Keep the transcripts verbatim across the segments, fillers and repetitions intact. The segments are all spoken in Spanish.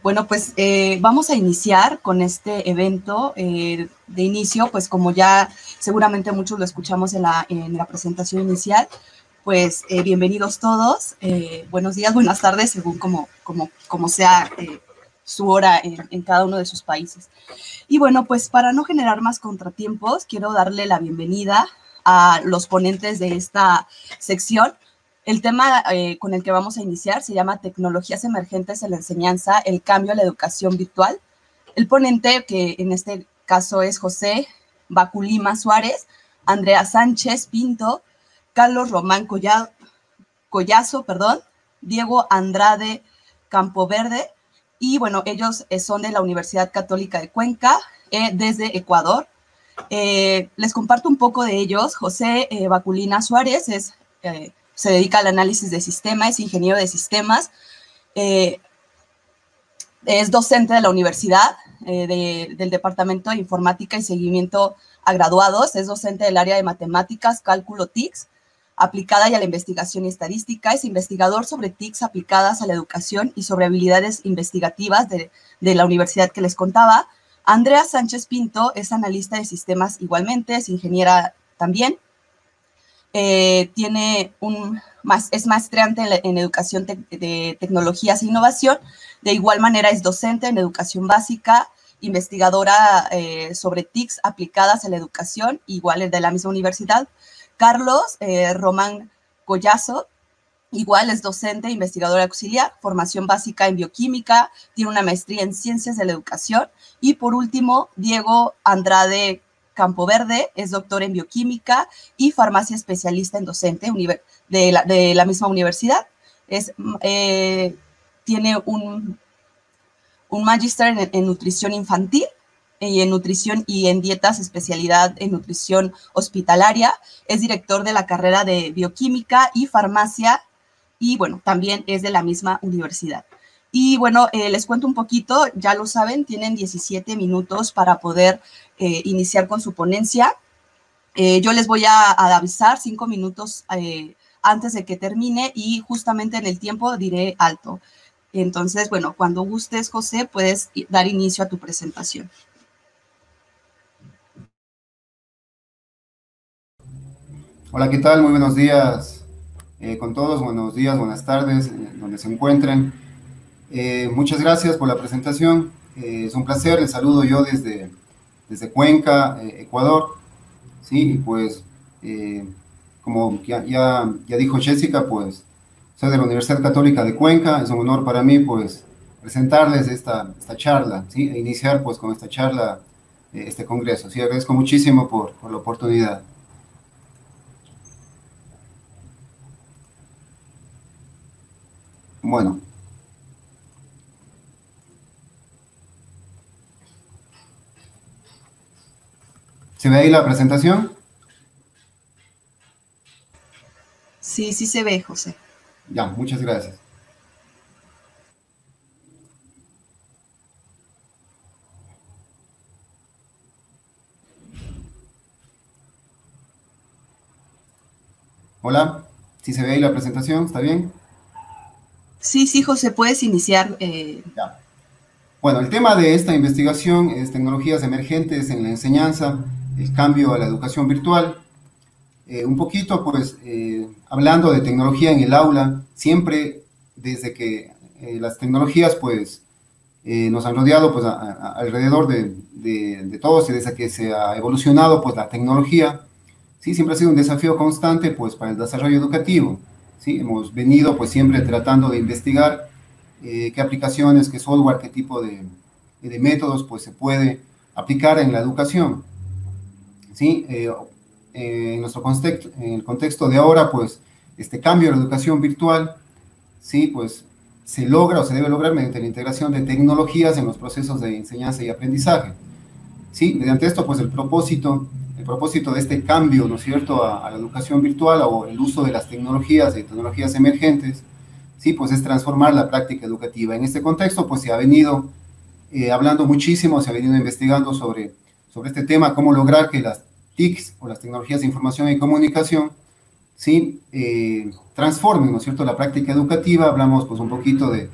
Bueno, pues eh, vamos a iniciar con este evento. Eh, de inicio, pues como ya seguramente muchos lo escuchamos en la, en la presentación inicial, pues eh, bienvenidos todos. Eh, buenos días, buenas tardes, según como, como, como sea eh, su hora en, en cada uno de sus países. Y bueno, pues para no generar más contratiempos, quiero darle la bienvenida a los ponentes de esta sección. El tema eh, con el que vamos a iniciar se llama Tecnologías Emergentes en la Enseñanza, el cambio a la educación virtual. El ponente, que en este caso es José Baculima Suárez, Andrea Sánchez Pinto, Carlos Román Collado, Collazo, perdón, Diego Andrade Campoverde, y bueno, ellos eh, son de la Universidad Católica de Cuenca, eh, desde Ecuador. Eh, les comparto un poco de ellos. José eh, Baculina Suárez es... Eh, se dedica al análisis de sistemas, es ingeniero de sistemas, eh, es docente de la universidad, eh, de, del Departamento de Informática y Seguimiento a Graduados, es docente del área de Matemáticas, Cálculo T I C S, aplicada y a la investigación y estadística, es investigador sobre T I C S aplicadas a la educación y sobre habilidades investigativas de, de la universidad que les contaba. Andrea Sánchez Pinto es analista de sistemas igualmente, es ingeniera también. Eh, tiene un, más, es maestrante en, la, en educación te, de tecnologías e innovación. De igual manera es docente en educación básica, investigadora eh, sobre T I C S aplicadas a la educación, igual de la misma universidad. Carlos eh, Román Collazo, igual es docente, investigador auxiliar, formación básica en bioquímica, tiene una maestría en ciencias de la educación. Y por último, Diego Andrade Campoverde, es doctor en bioquímica y farmacia especialista en docente de la, de la misma universidad. Es, eh, tiene un, un magíster en, en nutrición infantil y en nutrición y en dietas, especialidad en nutrición hospitalaria. Es director de la carrera de bioquímica y farmacia y, bueno, también es de la misma universidad. Y bueno, eh, les cuento un poquito, ya lo saben, tienen diecisiete minutos para poder eh, iniciar con su ponencia. Eh, yo les voy a, a avisar cinco minutos eh, antes de que termine y justamente en el tiempo diré alto. Entonces, bueno, cuando gustes, José, puedes dar inicio a tu presentación. Hola, ¿qué tal? Muy buenos días eh, con todos, buenos días, buenas tardes, eh, donde se encuentren. Eh, muchas gracias por la presentación, eh, es un placer, les saludo yo desde, desde Cuenca, eh, Ecuador, sí, y pues, eh, como ya, ya, ya dijo Jessica, pues, soy de la Universidad Católica de Cuenca, es un honor para mí, pues, presentarles esta, esta charla, sí, e iniciar, pues, con esta charla, eh, este congreso, sí, agradezco muchísimo por, por la oportunidad. Bueno. ¿Se ve ahí la presentación? Sí, sí se ve, José. Ya, muchas gracias. Hola, ¿sí se ve ahí la presentación? ¿Está bien? Sí, sí, José, puedes iniciar. Eh... Ya. Bueno, el tema de esta investigación es tecnologías emergentes en la enseñanza, el cambio a la educación virtual. Eh, un poquito, pues, eh, hablando de tecnología en el aula, siempre desde que eh, las tecnologías, pues, eh, nos han rodeado, pues, a, a, alrededor de, de, de todos y desde que se ha evolucionado, pues, la tecnología, sí, siempre ha sido un desafío constante, pues, para el desarrollo educativo, sí, hemos venido, pues, siempre tratando de investigar eh, qué aplicaciones, qué software, qué tipo de, de métodos, pues, se puede aplicar en la educación, sí, eh, eh, en nuestro contexto, en el contexto de ahora, pues, este cambio a la educación virtual, sí, pues, se logra o se debe lograr mediante la integración de tecnologías en los procesos de enseñanza y aprendizaje, sí, mediante esto, pues, el propósito El propósito de este cambio, ¿no es cierto?, a, a la educación virtual o el uso de las tecnologías, de tecnologías emergentes, sí, pues es transformar la práctica educativa. En este contexto, pues se ha venido eh, hablando muchísimo, se ha venido investigando sobre, sobre este tema, cómo lograr que las T I C o las tecnologías de información y comunicación, sí, eh, transformen, ¿no es cierto?, la práctica educativa. Hablamos, pues, un poquito de,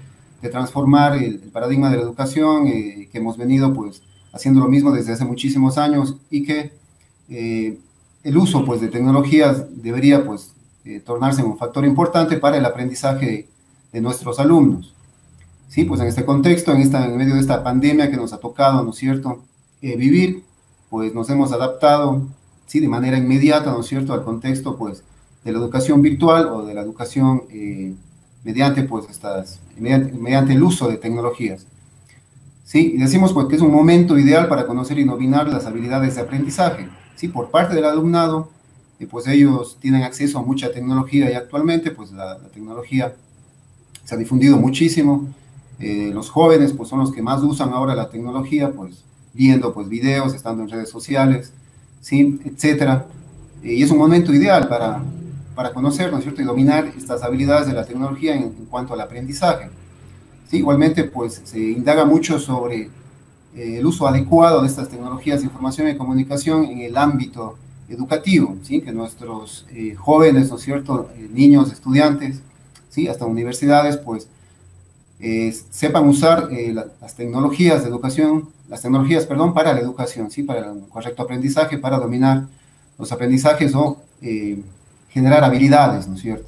de transformar el, el paradigma de la educación, eh, que hemos venido pues haciendo lo mismo desde hace muchísimos años y que eh, el uso pues de tecnologías debería pues eh, tornarse un factor importante para el aprendizaje de, de nuestros alumnos. Sí, pues en este contexto, en, esta, en medio de esta pandemia que nos ha tocado, ¿no es cierto?, eh, vivir, pues nos hemos adaptado, sí, de manera inmediata, ¿no es cierto?, al contexto pues de la educación virtual o de la educación eh, mediante pues estas, mediante, mediante el uso de tecnologías. Sí, y decimos pues que es un momento ideal para conocer y dominar las habilidades de aprendizaje. Sí, por parte del alumnado, eh, pues ellos tienen acceso a mucha tecnología y actualmente pues la, la tecnología se ha difundido muchísimo. Eh, los jóvenes pues son los que más usan ahora la tecnología, pues viendo pues videos, estando en redes sociales, sí, etcétera. Eh, y es un momento ideal para, para conocer, ¿no es cierto?, y dominar estas habilidades de la tecnología en, en cuanto al aprendizaje. Sí, igualmente pues se indaga mucho sobre eh, el uso adecuado de estas tecnologías de información y comunicación en el ámbito educativo, ¿sí?, que nuestros eh, jóvenes, ¿no es cierto?, eh, niños, estudiantes, ¿sí?, hasta universidades, pues eh, sepan usar eh, la, las tecnologías de educación, las tecnologías, perdón, para la educación, ¿sí?, para el correcto aprendizaje, para dominar los aprendizajes o eh, generar habilidades, ¿no es cierto?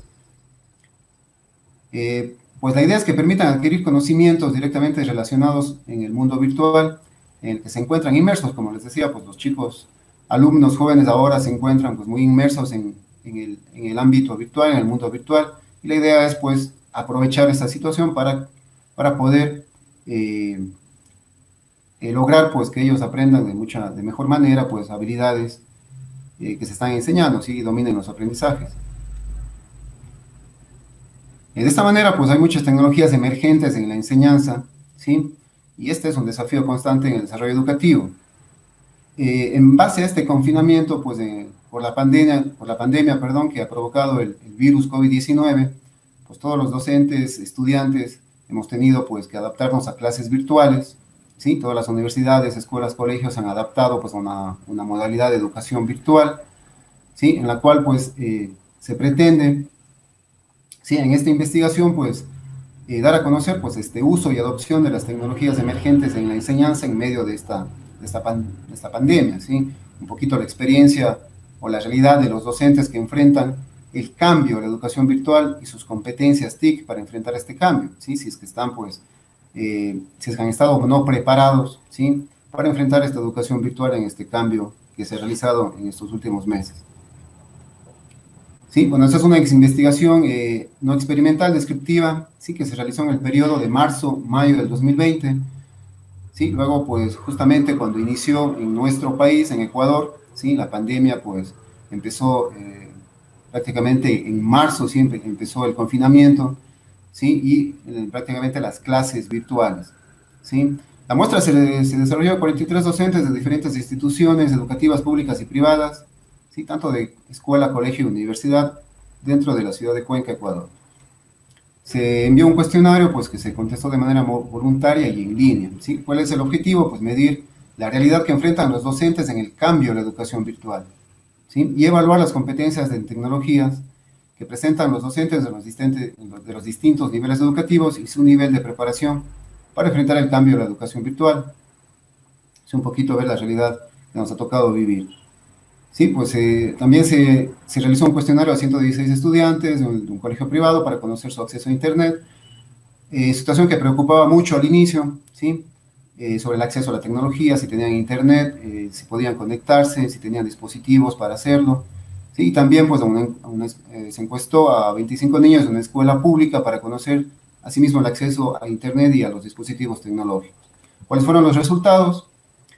Eh, pues la idea es que permitan adquirir conocimientos directamente relacionados en el mundo virtual, en el que se encuentran inmersos, como les decía, pues los chicos, alumnos jóvenes ahora se encuentran pues muy inmersos en, en, el, en el ámbito virtual, en el mundo virtual, y la idea es pues aprovechar esta situación para, para poder eh, eh, lograr pues que ellos aprendan de, mucha, de mejor manera pues habilidades eh, que se están enseñando, ¿sí?, y dominen los aprendizajes. De esta manera, pues hay muchas tecnologías emergentes en la enseñanza, ¿sí? Y este es un desafío constante en el desarrollo educativo. Eh, en base a este confinamiento, pues eh, por la pandemia, por la pandemia, perdón, que ha provocado el, el virus COVID diecinueve, pues todos los docentes, estudiantes, hemos tenido pues que adaptarnos a clases virtuales, ¿sí? Todas las universidades, escuelas, colegios han adaptado pues a una, una modalidad de educación virtual, ¿sí?, en la cual pues eh, se pretende, sí, en esta investigación, pues, eh, dar a conocer, pues, este uso y adopción de las tecnologías emergentes en la enseñanza en medio de esta, de esta, pan, de esta pandemia, ¿sí? Un poquito la experiencia o la realidad de los docentes que enfrentan el cambio de la educación virtual y sus competencias T I C para enfrentar este cambio, ¿sí? Si es que están, pues, eh, si es que han estado o no preparados, ¿sí?, para enfrentar esta educación virtual en este cambio que se ha realizado en estos últimos meses. Sí, bueno, esta es una investigación eh, no experimental, descriptiva, sí, que se realizó en el periodo de marzo-mayo del dos mil veinte. Sí, luego, pues, justamente cuando inició en nuestro país, en Ecuador, sí, la pandemia, pues, empezó eh, prácticamente en marzo, siempre empezó el confinamiento, sí, y eh, prácticamente las clases virtuales, sí. La muestra se, se desarrolló a cuarenta y tres docentes de diferentes instituciones educativas públicas y privadas, sí, tanto de escuela, colegio y universidad, dentro de la ciudad de Cuenca, Ecuador. Se envió un cuestionario, pues, que se contestó de manera voluntaria y en línea, ¿sí? ¿Cuál es el objetivo? Pues medir la realidad que enfrentan los docentes en el cambio de la educación virtual, ¿sí?, y evaluar las competencias de tecnologías que presentan los docentes de los, de los distintos niveles educativos y su nivel de preparación para enfrentar el cambio de la educación virtual. Es un poquito ver la realidad que nos ha tocado vivir. Sí, pues eh, también se, se realizó un cuestionario a ciento dieciséis estudiantes de un, de un colegio privado para conocer su acceso a Internet, eh, situación que preocupaba mucho al inicio, ¿sí?, eh, sobre el acceso a la tecnología, si tenían Internet, eh, si podían conectarse, si tenían dispositivos para hacerlo, ¿sí? Y también pues, una, una, eh, se encuestó a veinticinco niños de una escuela pública para conocer asimismo el acceso a Internet y a los dispositivos tecnológicos. ¿Cuáles fueron los resultados?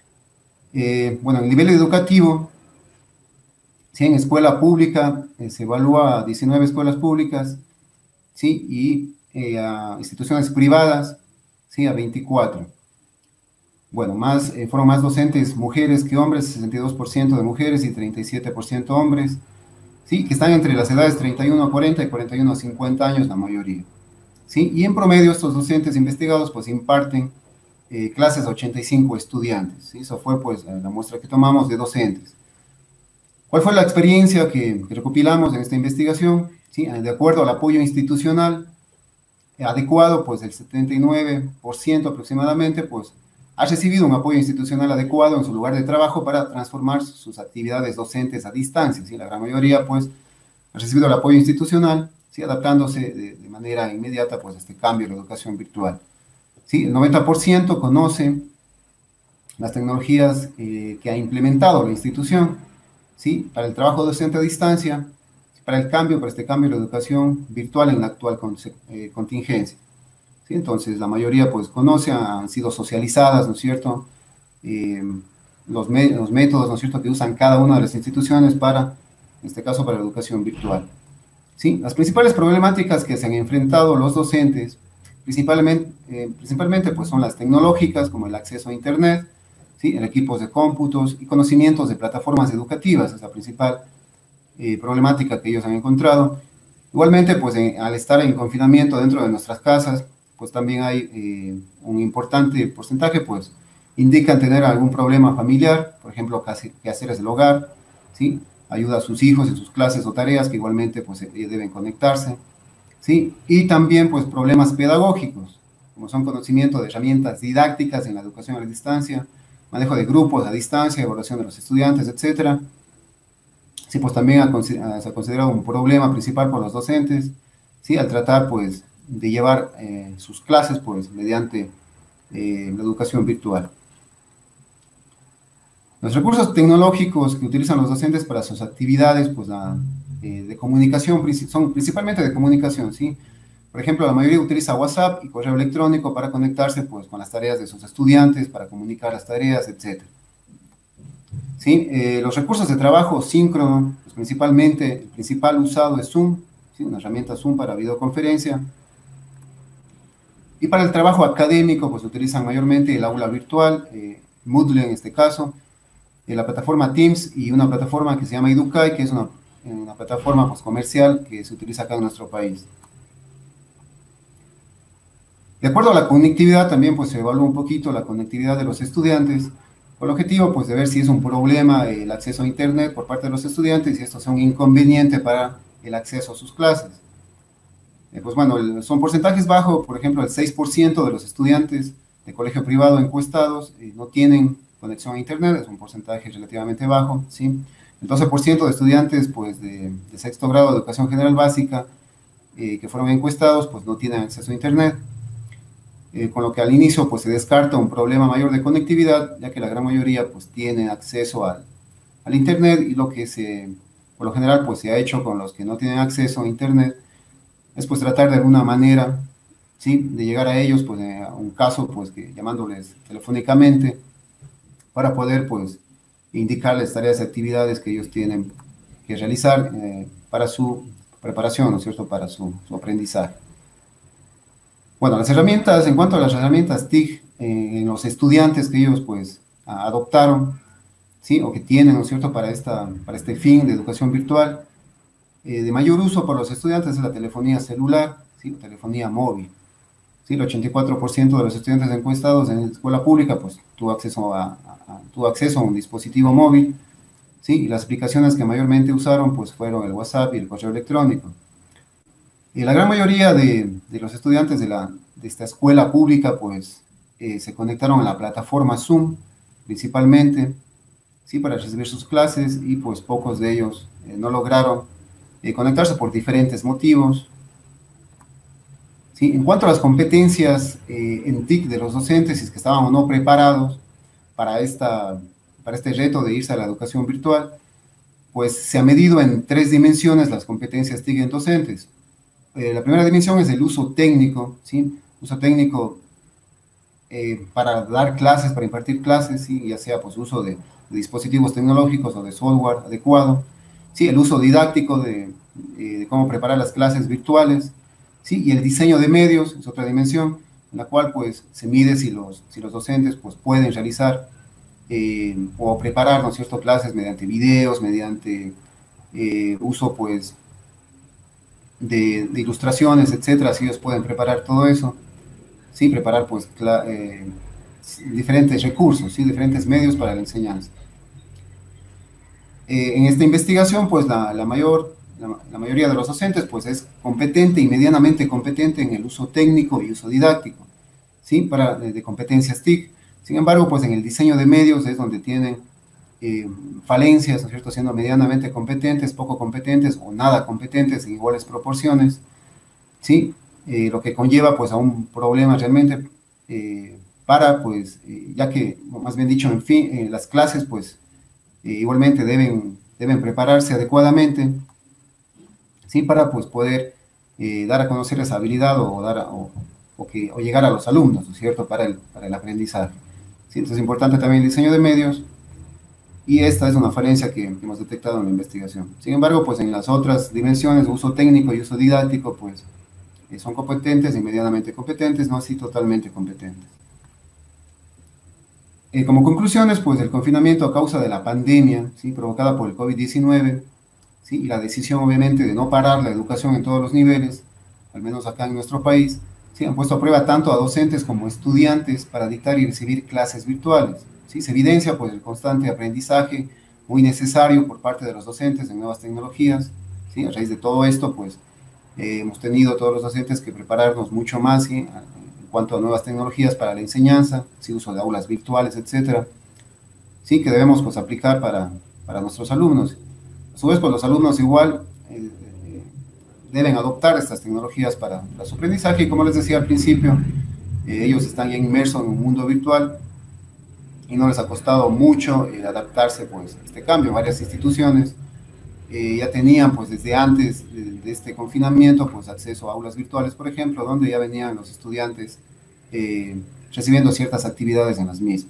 Eh, bueno, el nivel educativo, sí, en escuela pública eh, se evalúa a diecinueve escuelas públicas, sí, y eh, a instituciones privadas, sí, a veinticuatro. Bueno, más, eh, fueron más docentes mujeres que hombres, sesenta y dos por ciento de mujeres y treinta y siete por ciento hombres, sí, que están entre las edades treinta y uno a cuarenta y cuarenta y uno a cincuenta años la mayoría, sí, y en promedio estos docentes investigados pues imparten eh, clases a ochenta y cinco estudiantes, ¿sí? Eso fue pues la muestra que tomamos de docentes. ¿Cuál fue la experiencia que, que recopilamos en esta investigación? ¿Sí? De acuerdo al apoyo institucional, adecuado, pues el setenta y nueve por ciento aproximadamente, pues ha recibido un apoyo institucional adecuado en su lugar de trabajo para transformar sus actividades docentes a distancia, ¿sí? La gran mayoría, pues, ha recibido el apoyo institucional, ¿sí? Adaptándose de, de manera inmediata, pues, a este cambio de la educación virtual. ¿Sí? El noventa por ciento conoce las tecnologías eh, que ha implementado la institución, ¿sí? Para el trabajo docente a distancia, para el cambio, para este cambio de la educación virtual en la actual con, eh, contingencia. ¿Sí? Entonces, la mayoría pues conoce, han sido socializadas, ¿no es cierto?, eh, los, me los métodos, ¿no es cierto?, que usan cada una de las instituciones para, en este caso, para la educación virtual. ¿Sí? Las principales problemáticas que se han enfrentado los docentes, principalmente, eh, principalmente pues son las tecnológicas, como el acceso a Internet, ¿sí?, en equipos de cómputos y conocimientos de plataformas educativas, es la principal eh, problemática que ellos han encontrado. Igualmente, pues en, al estar en confinamiento dentro de nuestras casas, pues también hay eh, un importante porcentaje, pues indican tener algún problema familiar, por ejemplo, quehaceres del hogar, ¿sí? Ayuda a sus hijos en sus clases o tareas que igualmente pues deben conectarse, ¿sí? Y también pues problemas pedagógicos, como son conocimiento de herramientas didácticas en la educación a la distancia, manejo de grupos a distancia, evaluación de los estudiantes, etcétera. Sí, pues también ha, se ha considerado un problema principal por los docentes, ¿sí? Al tratar pues de llevar eh, sus clases pues mediante eh, la educación virtual. Los recursos tecnológicos que utilizan los docentes para sus actividades pues, la, eh, de comunicación son principalmente de comunicación, ¿sí? Por ejemplo, la mayoría utiliza WhatsApp y correo electrónico para conectarse pues, con las tareas de sus estudiantes, para comunicar las tareas, etcétera. ¿Sí? Eh, los recursos de trabajo síncrono, pues, principalmente, el principal usado es Zoom, ¿sí? Una herramienta Zoom para videoconferencia. Y para el trabajo académico, pues utilizan mayormente el aula virtual, eh, Moodle en este caso, eh, la plataforma Teams y una plataforma que se llama Educay, que es una, una plataforma pues, comercial que se utiliza acá en nuestro país. De acuerdo a la conectividad, también pues, se evalúa un poquito la conectividad de los estudiantes, con el objetivo pues, de ver si es un problema el acceso a Internet por parte de los estudiantes y esto es un inconveniente para el acceso a sus clases. Eh, pues bueno, el, son porcentajes bajos, por ejemplo, el seis por ciento de los estudiantes de colegio privado encuestados eh, no tienen conexión a Internet, es un porcentaje relativamente bajo, ¿sí? El doce por ciento de estudiantes pues, de, de sexto grado de educación general básica eh, que fueron encuestados pues no tienen acceso a Internet, eh, con lo que al inicio pues se descarta un problema mayor de conectividad, ya que la gran mayoría pues tiene acceso al, al Internet y lo que se, por lo general pues se ha hecho con los que no tienen acceso a Internet es pues tratar de alguna manera, ¿sí?, de llegar a ellos, pues a un caso, pues que llamándoles telefónicamente para poder, pues, indicarles tareas y actividades que ellos tienen que realizar eh, para su preparación, ¿no es cierto?, para su, su aprendizaje. Bueno, las herramientas, en cuanto a las herramientas T I C eh, en los estudiantes que ellos, pues, adoptaron, ¿sí?, o que tienen, ¿no es cierto?, para, esta, para este fin de educación virtual, Eh, de mayor uso por los estudiantes es la telefonía celular, ¿sí? Telefonía móvil. ¿Sí? El ochenta y cuatro por ciento de los estudiantes encuestados en la escuela pública pues, tuvo, acceso a, a, a, tuvo acceso a un dispositivo móvil, ¿sí? Y las aplicaciones que mayormente usaron pues, fueron el WhatsApp y el correo electrónico. Y la gran mayoría de, de los estudiantes de, la, de esta escuela pública pues, eh, se conectaron a la plataforma Zoom, principalmente, ¿sí? Para recibir sus clases y pues, pocos de ellos eh, no lograron Eh, conectarse por diferentes motivos. ¿Sí? En cuanto a las competencias eh, en T I C de los docentes, si es que estaban o no preparados para, esta, para este reto de irse a la educación virtual, pues se ha medido en tres dimensiones las competencias T I C en docentes. Eh, la primera dimensión es el uso técnico, ¿sí? Uso técnico eh, para dar clases, para impartir clases, ¿sí? Ya sea pues, uso de, de dispositivos tecnológicos o de software adecuado. Sí, el uso didáctico de, de cómo preparar las clases virtuales, ¿sí? Y el diseño de medios es otra dimensión, en la cual pues, se mide si los, si los docentes pues, pueden realizar eh, o preparar, ¿no es cierto?, clases mediante videos, mediante eh, uso pues, de, de ilustraciones, etcétera, si ellos pueden preparar todo eso, ¿sí? Preparar pues, eh, diferentes recursos, ¿sí? Diferentes medios para la enseñanza. Eh, en esta investigación, pues la, la mayor la, la mayoría de los docentes pues es competente y medianamente competente en el uso técnico y uso didáctico, ¿sí? Para, de, de competencias T I C. Sin embargo, pues en el diseño de medios es donde tienen eh, falencias, ¿no es cierto?, siendo medianamente competentes, poco competentes o nada competentes en iguales proporciones, ¿sí? Eh, lo que conlleva pues a un problema realmente eh, para, pues, eh, ya que, más bien dicho, en fin, eh, las clases pues eh, igualmente deben, deben prepararse adecuadamente, ¿sí? Para pues poder eh, dar a conocer esa habilidad o, dar a, o, o, que, o llegar a los alumnos, ¿no es cierto?, para el, para el aprendizaje. ¿Sí? Entonces es importante también el diseño de medios, y esta es una falencia que, que hemos detectado en la investigación. Sin embargo, pues en las otras dimensiones, uso técnico y uso didáctico, pues eh, son competentes y medianamente competentes, no así totalmente competentes. Eh, como conclusiones, pues el confinamiento a causa de la pandemia, ¿sí?, provocada por el COVID diecinueve, ¿sí?, y la decisión obviamente de no parar la educación en todos los niveles, al menos acá en nuestro país, ¿sí?, han puesto a prueba tanto a docentes como estudiantes para dictar y recibir clases virtuales. ¿Sí? Se evidencia pues el constante aprendizaje muy necesario por parte de los docentes en nuevas tecnologías, ¿sí? A raíz de todo esto pues eh, hemos tenido todos los docentes que prepararnos mucho más, ¿sí?, en cuanto a nuevas tecnologías para la enseñanza, ¿sí?, uso de aulas virtuales, etcétera, ¿sí?, que debemos pues aplicar para, para nuestros alumnos. A su vez pues los alumnos igual eh, eh, deben adoptar estas tecnologías para, para su aprendizaje, y como les decía al principio, eh, ellos están ya inmersos en un mundo virtual y no les ha costado mucho eh, adaptarse pues, a este cambio. Varias instituciones eh, ya tenían pues, desde antes de, de este confinamiento pues, acceso a aulas virtuales, por ejemplo, donde ya venían los estudiantes eh, recibiendo ciertas actividades en las mismas.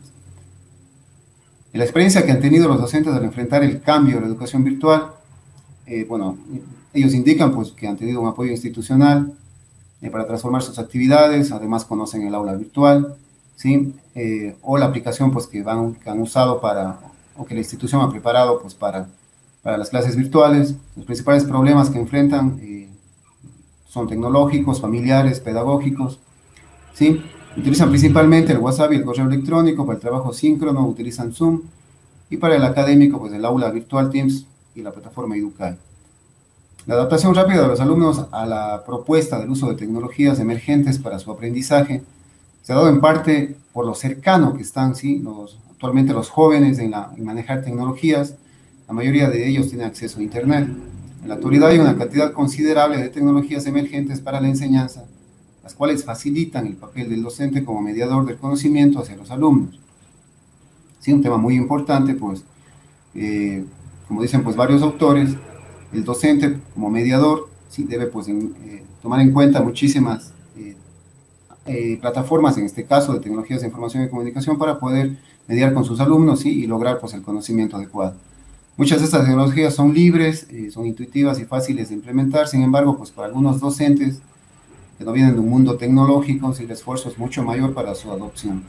La experiencia que han tenido los docentes al enfrentar el cambio de la educación virtual, eh, bueno, ellos indican pues, que han tenido un apoyo institucional eh, para transformar sus actividades, además conocen el aula virtual, ¿sí? Eh, o la aplicación pues, que, van, que han usado para, o que la institución ha preparado pues, para, para las clases virtuales. Los principales problemas que enfrentan eh, son tecnológicos, familiares, pedagógicos, ¿sí? Utilizan principalmente el WhatsApp y el correo electrónico. Para el trabajo síncrono utilizan Zoom, y para el académico pues el aula virtual Teams y la plataforma Educay. La adaptación rápida de los alumnos a la propuesta del uso de tecnologías emergentes para su aprendizaje se ha dado en parte por lo cercano que están, ¿sí?, los, actualmente los jóvenes en, la, en manejar tecnologías. La mayoría de ellos tienen acceso a Internet. En la actualidad hay una cantidad considerable de tecnologías emergentes para la enseñanza, las cuales facilitan el papel del docente como mediador del conocimiento hacia los alumnos. Sí, un tema muy importante, pues, eh, como dicen pues, varios autores, el docente como mediador sí, debe pues, en, eh, tomar en cuenta muchísimas eh, eh, plataformas, en este caso de tecnologías de información y comunicación, para poder mediar con sus alumnos, ¿sí?, y lograr pues, el conocimiento adecuado. Muchas de estas tecnologías son libres, eh, son intuitivas y fáciles de implementar. Sin embargo, pues, para algunos docentes que no vienen de un mundo tecnológico, sí, el esfuerzo es mucho mayor para su adopción.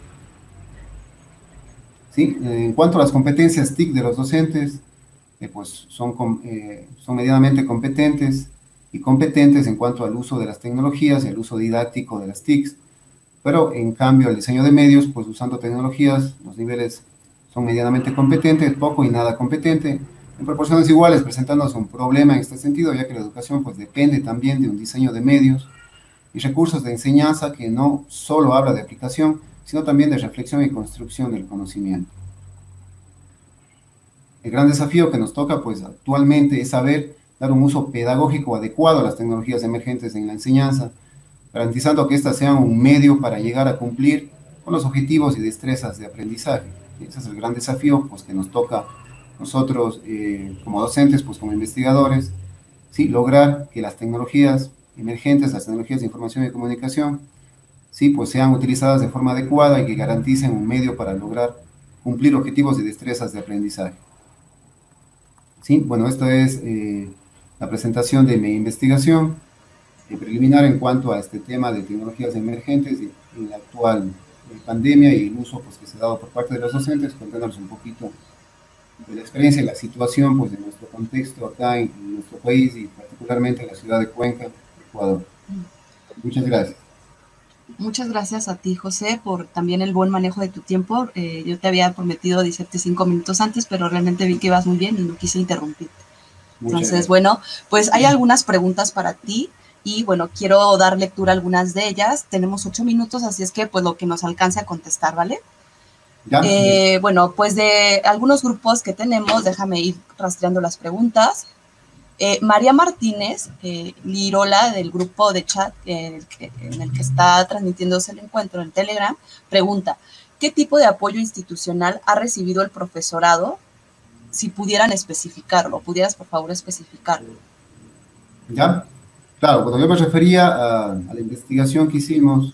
¿Sí? En cuanto a las competencias T I C de los docentes, eh, pues son, eh, son medianamente competentes y competentes en cuanto al uso de las tecnologías y el uso didáctico de las T I Cs, pero en cambio el diseño de medios, pues usando tecnologías, los niveles son medianamente competentes, poco y nada competente, en proporciones iguales, presentándose un problema en este sentido, ya que la educación pues depende también de un diseño de medios y recursos de enseñanza que no solo habla de aplicación, sino también de reflexión y construcción del conocimiento. El gran desafío que nos toca pues actualmente es saber dar un uso pedagógico adecuado a las tecnologías emergentes en la enseñanza, garantizando que éstas sean un medio para llegar a cumplir con los objetivos y destrezas de aprendizaje. Ese es el gran desafío pues, que nos toca nosotros eh, como docentes, pues como investigadores, ¿sí?, lograr que las tecnologías emergentes, las tecnologías de información y comunicación, ¿sí?, pues sean utilizadas de forma adecuada y que garanticen un medio para lograr cumplir objetivos y destrezas de aprendizaje. ¿Sí? Bueno, esta es eh, la presentación de mi investigación eh, preliminar en cuanto a este tema de tecnologías emergentes y, y la actual eh, pandemia y el uso pues, que se ha dado por parte de los docentes, contándonos un poquito de la experiencia y la situación pues, de nuestro contexto acá en, en nuestro país y particularmente en la ciudad de Cuenca, Ecuador. Muchas gracias. Muchas gracias a ti, José, por también el buen manejo de tu tiempo. Eh, yo te había prometido decirte cinco minutos antes, pero realmente vi que ibas muy bien y no quise interrumpirte. Entonces, bueno, pues hay algunas preguntas para ti y bueno, quiero dar lectura a algunas de ellas. Tenemos ocho minutos, así es que pues lo que nos alcance a contestar, ¿vale? ¿Ya? Eh, bueno, pues de algunos grupos que tenemos, déjame ir rastreando las preguntas. Eh, María Martínez, eh, Lirola, del grupo de chat eh, en el que está transmitiéndose el encuentro en Telegram, pregunta, ¿qué tipo de apoyo institucional ha recibido el profesorado? Si pudieran especificarlo, pudieras por favor especificarlo. ¿Ya? Claro, cuando yo me refería a, a la investigación que hicimos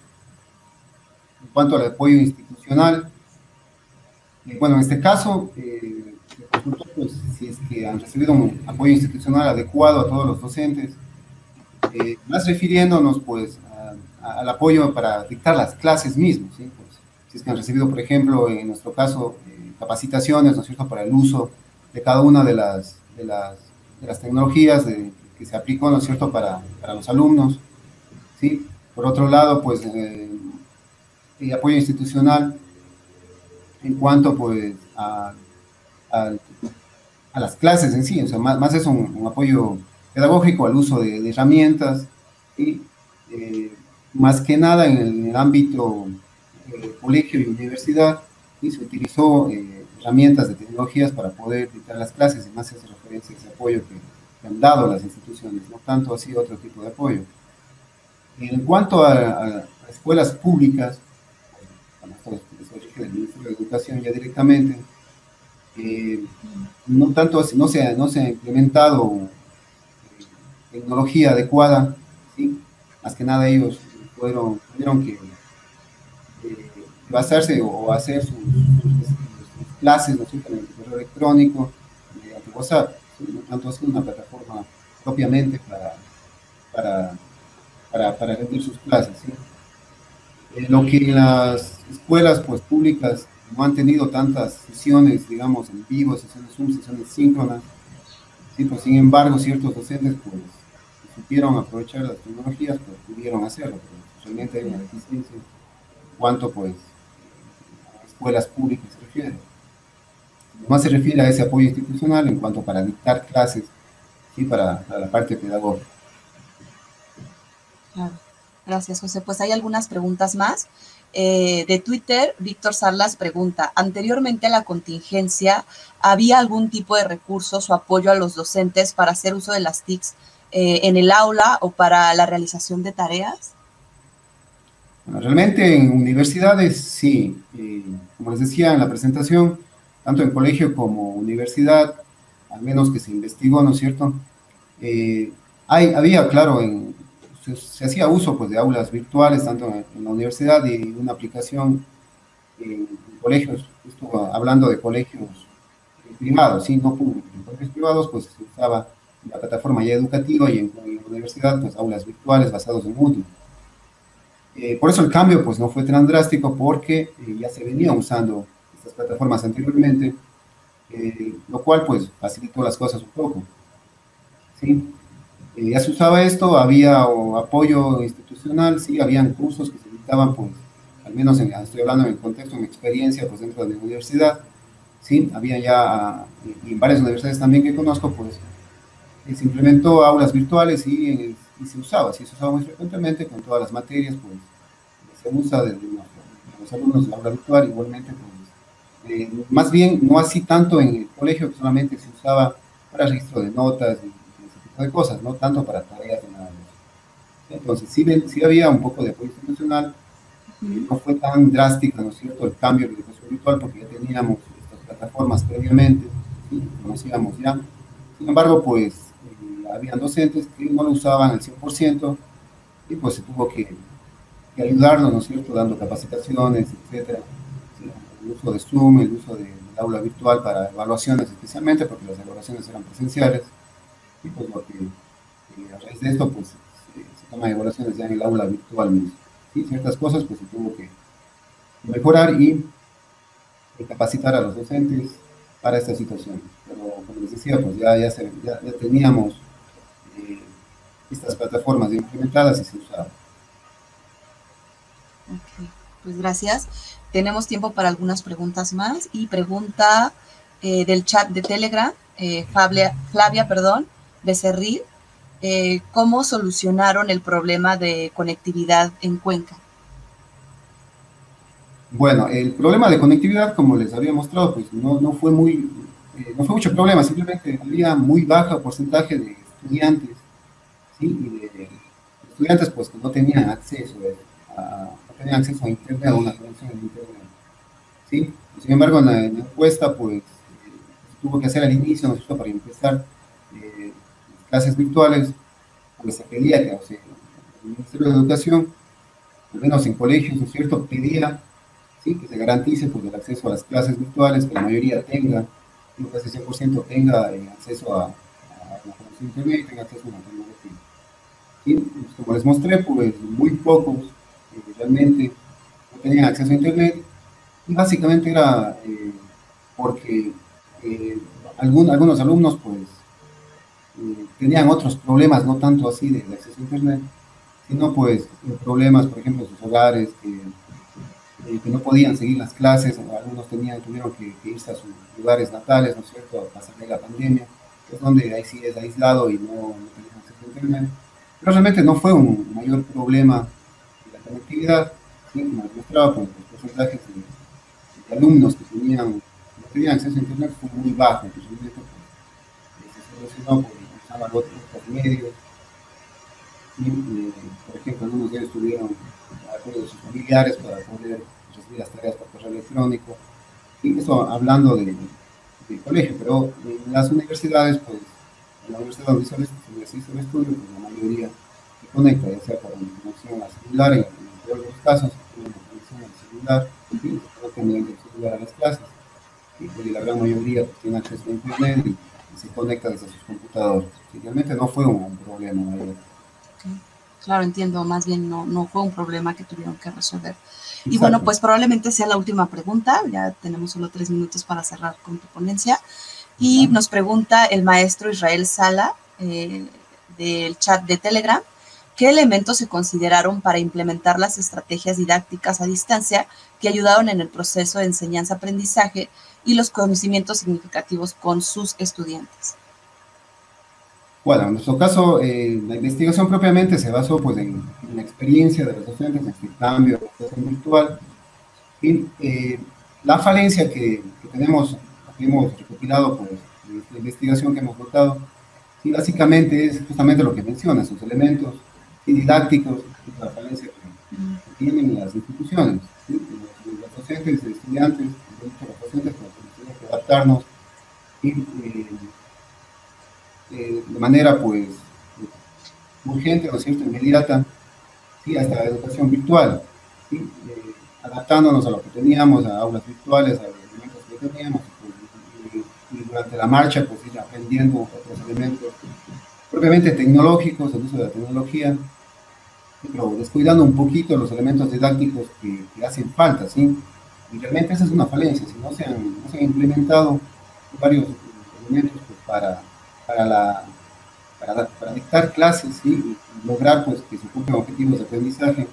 en cuanto al apoyo institucional, eh, bueno, en este caso, eh, se consultó pues, si es que han recibido un apoyo institucional adecuado a todos los docentes, eh, más refiriéndonos pues a, a, al apoyo para dictar las clases mismas, ¿sí? Pues, si es que han recibido, por ejemplo, en nuestro caso, eh, capacitaciones, ¿no es cierto?, para el uso de cada una de las, de las, de las tecnologías de, que se aplicó, ¿no es cierto?, para, para los alumnos, ¿sí? Por otro lado, pues, eh, el apoyo institucional en cuanto, pues, a, a, a las clases en sí, o sea, más, más es un, un apoyo pedagógico al uso de, de herramientas, y eh, más que nada en el, en el ámbito eh, colegio y universidad, ¿sí? Se utilizó eh, herramientas de tecnologías para poder dictar las clases, y más hace referencia a ese apoyo que, que han dado las instituciones, no tanto así otro tipo de apoyo. En cuanto a, a, a escuelas públicas, bueno, esto se rige del Ministerio de Educación ya directamente, eh, no tanto así, no se ha, no se ha implementado eh, tecnología adecuada, ¿sí? Más que nada ellos fueron, tuvieron que eh, basarse o hacer sus, sus, sus clases, ¿no? En el correo electrónico, mediante WhatsApp, ¿sí? No tanto así una plataforma propiamente para, para, para, para rendir sus clases, ¿sí? Eh, lo que las escuelas pues, públicas no han tenido tantas sesiones, digamos, en vivo, sesiones Zoom, sesiones síncronas, ¿sí? Pues, sin embargo, ciertos docentes pues, supieron aprovechar las tecnologías, pues pudieron hacerlo, pero realmente hay una deficiencia en cuanto pues, a escuelas públicas se refiere. Más se refiere a ese apoyo institucional en cuanto para dictar clases, ¿sí? para, para la parte pedagógica. Claro. Gracias, José. Pues hay algunas preguntas más. Eh, de Twitter, Víctor Sarlas pregunta, anteriormente a la contingencia, ¿había algún tipo de recursos o apoyo a los docentes para hacer uso de las T I Cs eh, en el aula o para la realización de tareas? Bueno, realmente en universidades sí, eh, como les decía en la presentación, tanto en colegio como universidad, al menos que se investigó, ¿no es cierto? Eh, hay, había, claro, en, se, se hacía uso pues, de aulas virtuales, tanto en, en la universidad y una aplicación en, en colegios, estuvo hablando de colegios privados, sí, no públicos. En colegios privados pues se usaba la plataforma ya educativa y en, en la universidad pues aulas virtuales basados en Moodle. Eh, por eso el cambio pues no fue tan drástico porque eh, ya se venían usando estas plataformas anteriormente, eh, lo cual pues facilitó las cosas un poco. ¿Sí? Eh, ya se usaba esto, había o, apoyo institucional, sí, habían cursos que se dictaban pues, al menos en, estoy hablando en el contexto, en mi experiencia pues dentro de mi universidad, sí, había ya, y en varias universidades también que conozco pues, se implementó aulas virtuales y, y se usaba, sí, se usaba muy frecuentemente con todas las materias, pues se usa desde los alumnos de la aula virtual, igualmente, pues, eh, más bien no así tanto en el colegio, que solamente se usaba para registro de notas y, y ese tipo de cosas, no tanto para tareas de nada de eso. Entonces, sí, sí había un poco de apoyo institucional, eh, no fue tan drástico, ¿no es cierto?, el cambio de educación virtual, porque ya teníamos estas plataformas previamente, ¿sí? Conocíamos ya. Sin embargo, pues, habían docentes que no lo usaban al cien por ciento y pues se tuvo que, que ayudarnos, ¿no es cierto?, dando capacitaciones, etcétera, ¿sí? El uso de Zoom, el uso de, del aula virtual para evaluaciones especialmente, porque las evaluaciones eran presenciales, y pues lo que, eh, a raíz de esto, pues se, se toman evaluaciones ya en el aula virtual mismo, ¿sí? Ciertas cosas pues se tuvo que mejorar y, y capacitar a los docentes para esta situación, pero como les decía, pues ya, ya, se, ya, ya teníamos Eh, estas plataformas implementadas y se usaban. Ok, pues gracias. Tenemos tiempo para algunas preguntas más y pregunta eh, del chat de Telegram, eh, Flavia, Flavia, perdón, Becerril, eh, ¿cómo solucionaron el problema de conectividad en Cuenca? Bueno, el problema de conectividad, como les había mostrado, pues no, no fue muy, eh, no fue mucho problema, simplemente había muy bajo porcentaje de estudiantes, ¿sí? Y de estudiantes pues que no tenían acceso a, no tenían acceso a internet, a una conexión a internet, ¿sí? Sin embargo, en la, en la encuesta, pues, eh, se tuvo que hacer al inicio, ¿no es cierto?, para empezar eh, clases virtuales, pues se pedía que, o sea, el Ministerio de Educación, al menos en colegios, ¿no es cierto?, pedía, ¿sí?, que se garantice pues, el acceso a las clases virtuales, que la mayoría tenga, que casi cien por ciento tenga eh, acceso a, a la conexión a internet y tenga acceso a una tecnología. ¿Sí? Pues, como les mostré, pues muy pocos eh, realmente no tenían acceso a internet, y básicamente era eh, porque eh, algún, algunos alumnos pues eh, tenían otros problemas, no tanto así de, de acceso a internet, sino pues problemas, por ejemplo, en sus hogares, que, eh, que no podían seguir las clases, algunos tenían, tuvieron que, que irse a sus lugares natales, ¿no es cierto?, a pasar de la pandemia, que es donde ahí sí es aislado y no, no tenían acceso a internet. Pero realmente no fue un mayor problema de la conectividad, ¿sí? Como les mostraba, pues los porcentajes de de alumnos que tenían, no tenían acceso a internet fue muy bajo, entonces pues, se solucionó por usar otros medios, y, eh, por ejemplo, algunos de ellos tuvieron apoyo de sus familiares para poder recibir las tareas por correo electrónico, y eso hablando de, de colegio, pero en las universidades, pues, en la universidad donde se hizo el estudio, pues la mayoría se conecta, ya sea por una conexión a celular, en, en el peor de los casos, una conexión al celular, y se conecta mediante el celular a las clases, y pues, la gran mayoría pues, tiene acceso a internet y, y se conecta desde sus computadores. Y realmente no fue un, un problema mayor. Okay. Claro, entiendo, más bien no, no fue un problema que tuvieron que resolver. Exacto. Y bueno, pues probablemente sea la última pregunta, ya tenemos solo tres minutos para cerrar con tu ponencia. Y nos pregunta el maestro Israel Sala, eh, del chat de Telegram, ¿qué elementos se consideraron para implementar las estrategias didácticas a distancia que ayudaron en el proceso de enseñanza-aprendizaje y los conocimientos significativos con sus estudiantes? Bueno, en nuestro caso, eh, la investigación propiamente se basó pues, en, en la experiencia de los docentes, en este cambio de educación virtual, y eh, la falencia que, que tenemos, que hemos recopilado pues, en esta investigación que hemos notado, y básicamente es justamente lo que menciona, sus elementos didácticos, la falencia que, que tienen las instituciones, ¿sí? los, los docentes, los estudiantes, los docentes, pues, tenemos que adaptarnos y, eh, eh, de manera pues urgente, ¿no es cierto?, inmediata, ¿sí?, hasta la educación virtual, ¿sí? eh, adaptándonos a lo que teníamos, a aulas virtuales, a los elementos que teníamos, y, y, y durante la marcha pues ir aprendiendo otros elementos propiamente tecnológicos, el uso de la tecnología, pero descuidando un poquito los elementos didácticos que, que hacen falta, ¿sí? Y realmente esa es una falencia, si no se han, no se han implementado varios elementos pues, para, para, la, para, para dictar clases, ¿sí? Y lograr pues, que se cumplan objetivos de aprendizaje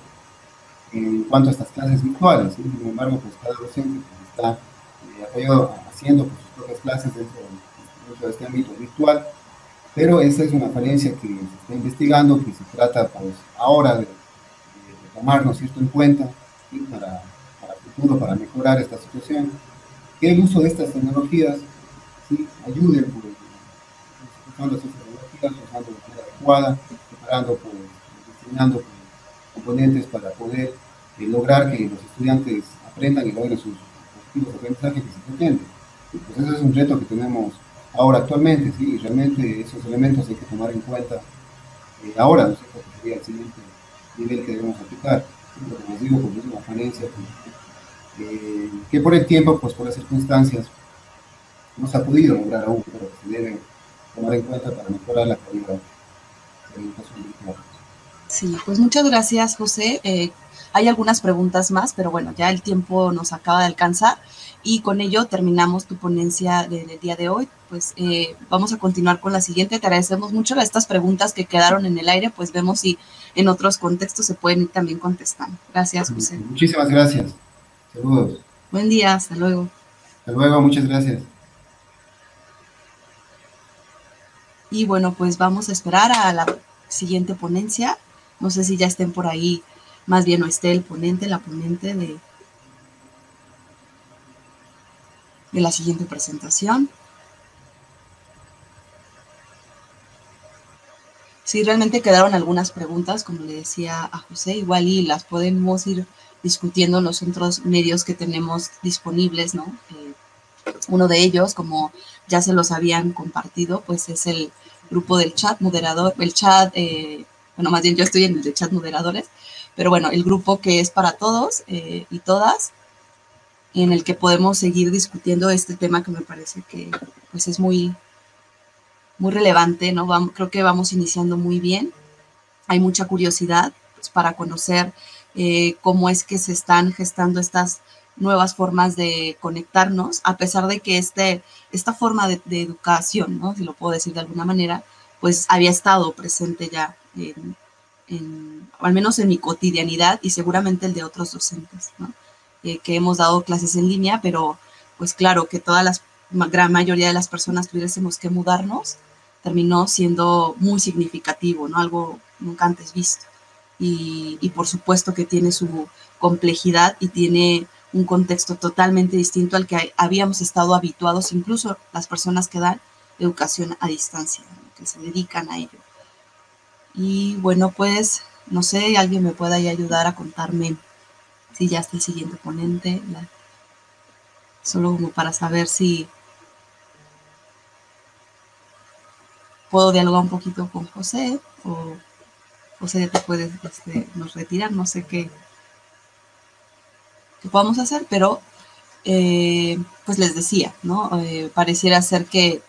en cuanto a estas clases virtuales, ¿sí? Sin embargo, pues cada docente pues, está eh, apoyado, haciendo pues, sus propias clases dentro, dentro de este ámbito virtual, pero esa es una falencia que se está investigando, que se trata pues, ahora de, de, de tomarnos esto en cuenta, ¿sí? para, para el futuro, para mejorar esta situación, que el uso de estas tecnologías, ¿sí?, ayude pues, usando estas tecnologías, usando de manera adecuada, preparando, pues, diseñando pues, componentes para poder eh, lograr que los estudiantes aprendan y logren sus objetivos de aprendizaje que se pretenden. Y pues ese es un reto que tenemos ahora actualmente, ¿sí? Y realmente esos elementos hay que tomar en cuenta eh, ahora, no sé cuál sería el siguiente nivel que debemos aplicar. ¿Sí? Pero como les digo, pues es una falencia que, eh, que por el tiempo, pues por las circunstancias, no se ha podido lograr aún, pero que se debe tomar en cuenta para mejorar la calidad de la educación virtual. Sí, pues muchas gracias, José. Eh, hay algunas preguntas más, pero bueno, ya el tiempo nos acaba de alcanzar y con ello terminamos tu ponencia del día de hoy. Pues eh, vamos a continuar con la siguiente. Te agradecemos mucho estas preguntas que quedaron en el aire, pues vemos si en otros contextos se pueden ir también contestando. Gracias, José. Muchísimas gracias. Saludos. Buen día, hasta luego. Hasta luego, muchas gracias. Y bueno, pues vamos a esperar a la siguiente ponencia. No sé si ya estén por ahí, más bien no esté el ponente, la ponente de, de la siguiente presentación. Sí, realmente quedaron algunas preguntas, como le decía a José, igual y las podemos ir discutiendo en los otros medios que tenemos disponibles, ¿no? Eh, uno de ellos, como ya se los habían compartido, pues es el grupo del chat moderador, el chat, eh, bueno, más bien yo estoy en el de chat moderadores, pero bueno, el grupo que es para todos eh, y todas, en el que podemos seguir discutiendo este tema que me parece que pues es muy, muy relevante, ¿no? Vamos, creo que vamos iniciando muy bien. Hay mucha curiosidad pues, para conocer eh, cómo es que se están gestando estas nuevas formas de conectarnos, a pesar de que este, esta forma de, de educación, ¿no? Si lo puedo decir de alguna manera, pues había estado presente ya, en, en, al menos en mi cotidianidad y seguramente el de otros docentes, ¿no? Eh, que hemos dado clases en línea, pero pues claro que toda la gran mayoría de las personas tuviésemos que mudarnos, terminó siendo muy significativo, ¿no? Algo nunca antes visto. Y, y por supuesto que tiene su complejidad y tiene un contexto totalmente distinto al que habíamos estado habituados, incluso las personas que dan educación a distancia, ¿no? Que se dedican a ello. Y bueno, pues, no sé, alguien me pueda ayudar a contarme si ya está el siguiente ponente, la, solo como para saber si puedo dialogar un poquito con José, o José te puedes este, nos retirar, no sé qué, qué podamos hacer, pero eh, pues les decía, ¿no? Eh, pareciera ser que,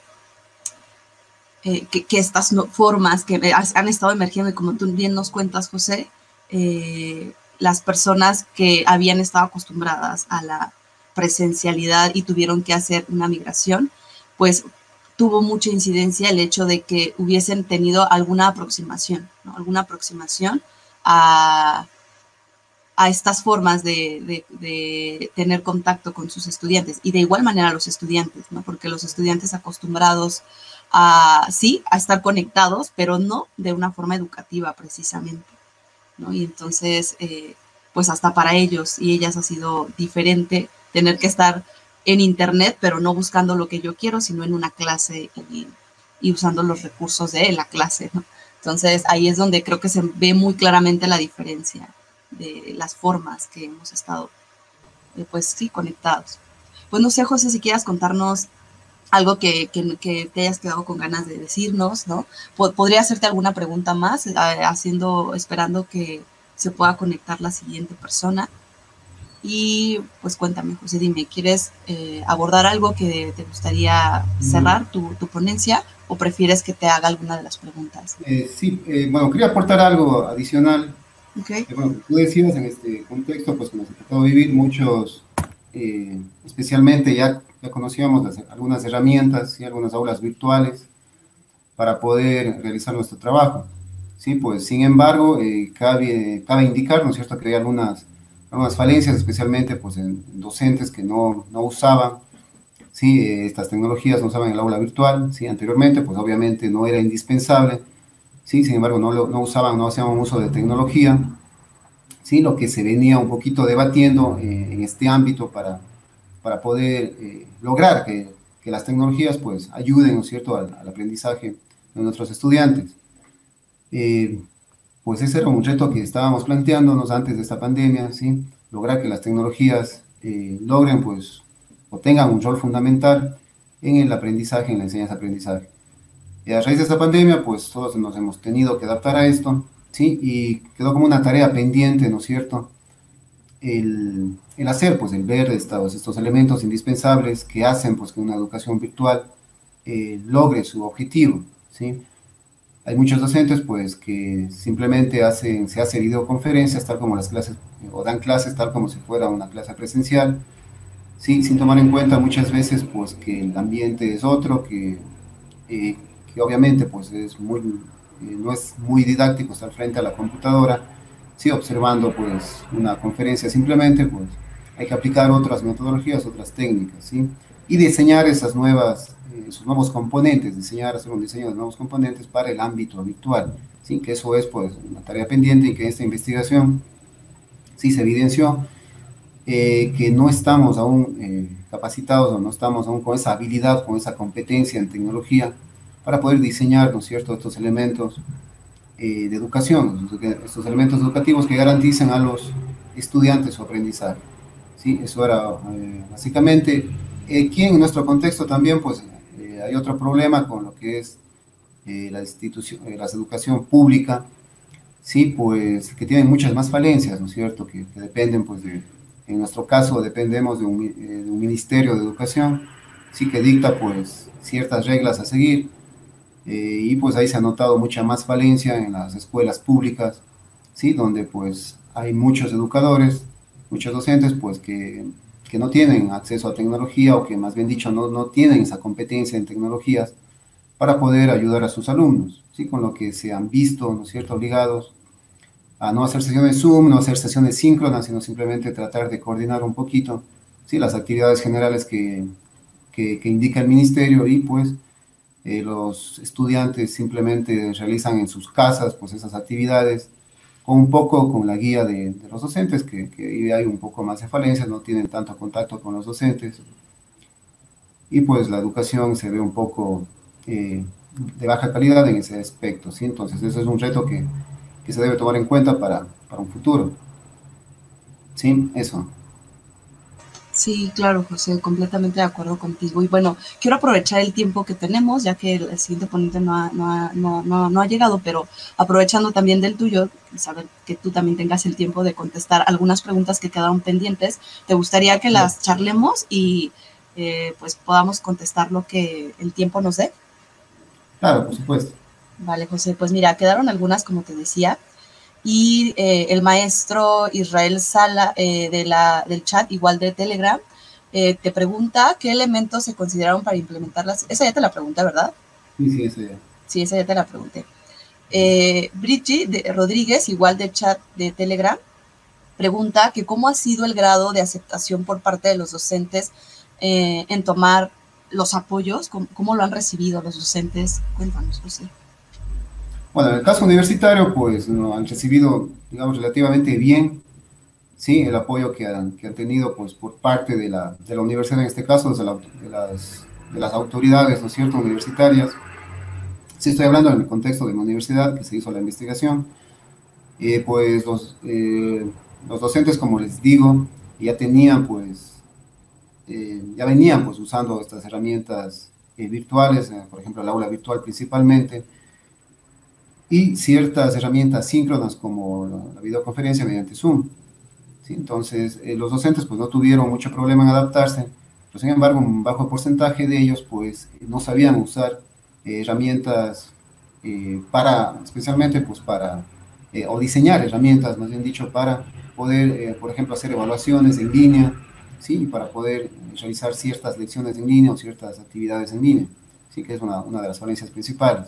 eh, que, que estas no, formas que han estado emergiendo, y como tú bien nos cuentas, José, eh, las personas que habían estado acostumbradas a la presencialidad y tuvieron que hacer una migración, pues tuvo mucha incidencia el hecho de que hubiesen tenido alguna aproximación, ¿no? Alguna aproximación a, a estas formas de, de, de tener contacto con sus estudiantes, y de igual manera los estudiantes, ¿no? Porque los estudiantes acostumbrados a, sí, a estar conectados, pero no de una forma educativa precisamente, ¿no? Y entonces, eh, pues hasta para ellos y ellas ha sido diferente tener que estar en internet, pero no buscando lo que yo quiero, sino en una clase y, y usando los recursos de la clase, ¿no? Entonces, ahí es donde creo que se ve muy claramente la diferencia de las formas que hemos estado, eh, pues sí, conectados. Pues no sé, José, si quieras contarnos algo que, que, que te hayas quedado con ganas de decirnos, ¿no? Podría hacerte alguna pregunta más, eh, haciendo, esperando que se pueda conectar la siguiente persona. Y pues cuéntame, José, dime, ¿quieres eh, abordar algo que te gustaría cerrar tu, tu ponencia, o prefieres que te haga alguna de las preguntas? Eh, sí, eh, bueno, quería aportar algo adicional. Okay. Eh, bueno, tú decías en este contexto, pues que nos ha tocado vivir muchos, eh, especialmente ya, ya conocíamos las, algunas herramientas y algunas aulas virtuales para poder realizar nuestro trabajo. Sí, pues sin embargo, eh, cabe, cabe indicar, ¿no es cierto?, que hay algunas, algunas falencias, especialmente pues en docentes que no, no usaban, sí, estas tecnologías, no usaban el aula virtual, sí, anteriormente pues obviamente no era indispensable, sí, sin embargo no, no usaban, no hacían uso de tecnología, sí, lo que se venía un poquito debatiendo eh, en este ámbito para, para poder eh, lograr que, que las tecnologías pues ayuden, ¿no es cierto?, al, al aprendizaje de nuestros estudiantes. Eh, pues ese era un reto que estábamos planteándonos antes de esta pandemia, ¿sí? Lograr que las tecnologías eh, logren, pues, o tengan un rol fundamental en el aprendizaje, en la enseñanza-aprendizaje. Y a raíz de esta pandemia, pues, todos nos hemos tenido que adaptar a esto, ¿sí? Y quedó como una tarea pendiente, ¿no es cierto?, el, el hacer, pues, el ver estos, estos elementos indispensables que hacen, pues, que una educación virtual eh, logre su objetivo, ¿sí? Hay muchos docentes, pues, que simplemente hacen, se hacen videoconferencias, tal como las clases, o dan clases tal como si fuera una clase presencial, sí, sin tomar en cuenta muchas veces, pues, que el ambiente es otro, que, eh, que obviamente, pues, es muy, eh, no es muy didáctico estar frente a la computadora, sí, observando, pues, una conferencia simplemente, pues, hay que aplicar otras metodologías, otras técnicas, sí, y diseñar esas nuevas eh, sus nuevos componentes, diseñar, hacer un diseño de nuevos componentes para el ámbito virtual, ¿sí? Que eso es pues una tarea pendiente y que esta investigación sí se evidenció eh, que no estamos aún eh, capacitados o no estamos aún con esa habilidad, con esa competencia en tecnología para poder diseñar, ¿no es cierto?, estos elementos eh, de educación, estos elementos educativos que garanticen a los estudiantes su aprendizaje. ¿Sí? Eso era eh, básicamente. Aquí en nuestro contexto también, pues, eh, hay otro problema con lo que es eh, la institución, eh, la educación pública, sí, pues, que tienen muchas más falencias, ¿no es cierto?, que, que dependen, pues, de, en nuestro caso, dependemos de un, eh, de un Ministerio de Educación, sí, que dicta, pues, ciertas reglas a seguir, eh, y, pues, ahí se ha notado mucha más falencia en las escuelas públicas, sí, donde, pues, hay muchos educadores, muchos docentes, pues, que, que no tienen acceso a tecnología, o que, más bien dicho, no, no tienen esa competencia en tecnologías para poder ayudar a sus alumnos, ¿sí? Con lo que se han visto, ¿no es cierto?, obligados a no hacer sesiones Zoom, no hacer sesiones síncronas, sino simplemente tratar de coordinar un poquito, ¿sí?, las actividades generales que, que, que indica el ministerio, y pues eh, los estudiantes simplemente realizan en sus casas pues esas actividades, con un poco con la guía de, de los docentes, que, que hay un poco más de falencias, no tienen tanto contacto con los docentes, y pues la educación se ve un poco eh, de baja calidad en ese aspecto, ¿sí? Entonces eso es un reto que, que se debe tomar en cuenta para, para un futuro. Sí, eso. Sí, claro, José, completamente de acuerdo contigo. Y bueno, quiero aprovechar el tiempo que tenemos, ya que el siguiente ponente no ha, no ha, no, no, no ha llegado, pero aprovechando también del tuyo, saber que tú también tengas el tiempo de contestar algunas preguntas que quedaron pendientes, ¿te gustaría que las charlemos y eh, pues podamos contestar lo que el tiempo nos dé? Claro, por supuesto. Vale, José, pues mira, quedaron algunas, como te decía, y eh, el maestro Israel Sala eh, de la, del chat, igual de Telegram, eh, te pregunta qué elementos se consideraron para implementarlas. Esa ya te la pregunté, ¿verdad? Sí, sí, eso ya. Sí, esa ya te la pregunté. Eh, Bridget de Rodríguez, igual del chat de Telegram, pregunta que cómo ha sido el grado de aceptación por parte de los docentes eh, en tomar los apoyos, cómo, cómo lo han recibido los docentes. Cuéntanos, José. Bueno, en el caso universitario, pues no, han recibido, digamos, relativamente bien, sí, el apoyo que han, que han tenido, pues, por parte de la, de la universidad, en este caso, de, la, de, las, de las autoridades, ¿no es cierto?, universitarias. Sí, estoy hablando en el contexto de la universidad que se hizo la investigación. Eh, pues los, eh, los docentes, como les digo, ya tenían, pues, eh, ya venían, pues, usando estas herramientas eh, virtuales, eh, por ejemplo, el aula virtual principalmente, y ciertas herramientas síncronas como la, la videoconferencia mediante Zoom. ¿Sí? Entonces, eh, los docentes pues no tuvieron mucho problema en adaptarse, pero sin embargo, un bajo porcentaje de ellos pues no sabían usar eh, herramientas eh, para, especialmente pues para, eh, o diseñar herramientas, más bien dicho, para poder, eh, por ejemplo, hacer evaluaciones en línea, ¿sí? Para poder realizar ciertas lecciones en línea o ciertas actividades en línea, ¿sí? Que es una, una de las falencias principales.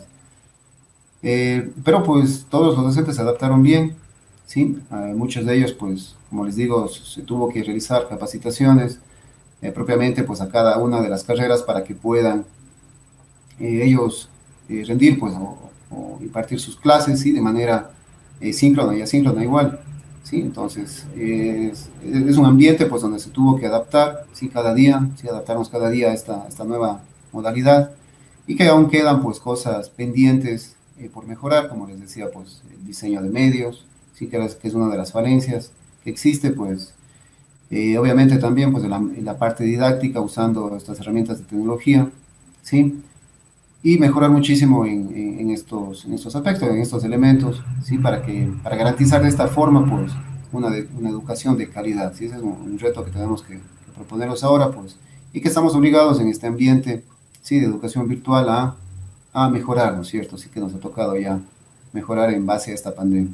Eh, pero pues todos los docentes se adaptaron bien, ¿sí? Eh, muchos de ellos, pues, como les digo, se tuvo que realizar capacitaciones eh, propiamente, pues, a cada una de las carreras para que puedan eh, ellos eh, rendir, pues, o, o, impartir sus clases, ¿sí? De manera eh, síncrona y asíncrona igual, ¿sí? Entonces, eh, es, es, un ambiente, pues, donde se tuvo que adaptar, ¿sí? Cada día, ¿sí? Adaptarnos cada día a esta, a esta nueva modalidad, y que aún quedan, pues, cosas pendientes eh, por mejorar, como les decía, pues, el diseño de medios, sí, que es, que es una de las falencias que existe, pues, eh, obviamente también, pues, en la, en la parte didáctica, usando estas herramientas de tecnología, sí, y mejorar muchísimo en, en, en, estos, en estos aspectos, en estos elementos, sí, para, que, para garantizar de esta forma, pues, una, de, una educación de calidad, sí, ese es un, un reto que tenemos que, que proponernos ahora, pues, y que estamos obligados en este ambiente, sí, de educación virtual a, a mejorar, ¿no es cierto? Sí que nos ha tocado ya mejorar en base a esta pandemia.